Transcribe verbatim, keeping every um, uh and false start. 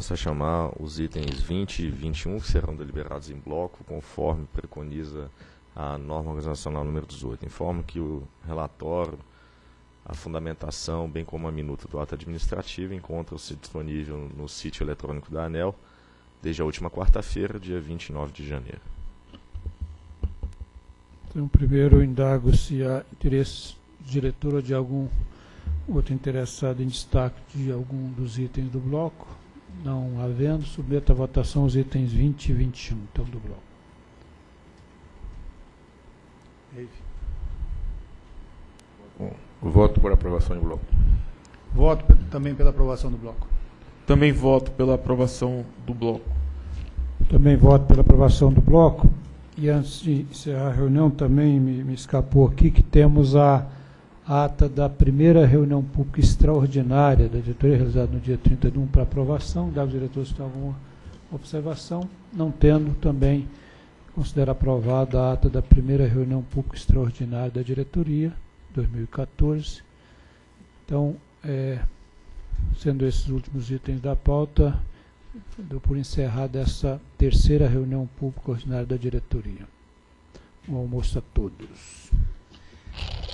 Passo a chamar os itens vinte e vinte e um, que serão deliberados em bloco, conforme preconiza a norma organizacional número dezoito. Informo que o relatório, a fundamentação, bem como a minuta do ato administrativo, encontram-se disponível no sítio eletrônico da ANEEL desde a última quarta-feira, dia vinte e nove de janeiro. Então, primeiro, indago se há interesse do diretor ou de algum outro interessado em destaque de algum dos itens do bloco. Não havendo, submeto à votação os itens vinte e vinte e um, então, do bloco. Voto por aprovação de bloco. Voto também pela aprovação do bloco. Também voto pela aprovação do bloco. Também voto pela aprovação do bloco. E antes de encerrar a reunião, também me, me escapou aqui que temos a ata da primeira reunião pública extraordinária da diretoria, realizada no dia trinta de um, para aprovação. Deve os diretores se tem alguma observação. Não tendo, também considero aprovada a ata da primeira reunião pública extraordinária da diretoria, dois mil e quatorze. Então, é, sendo esses últimos itens da pauta, dou por encerrada essa terceira reunião pública ordinária da diretoria. Um almoço a todos.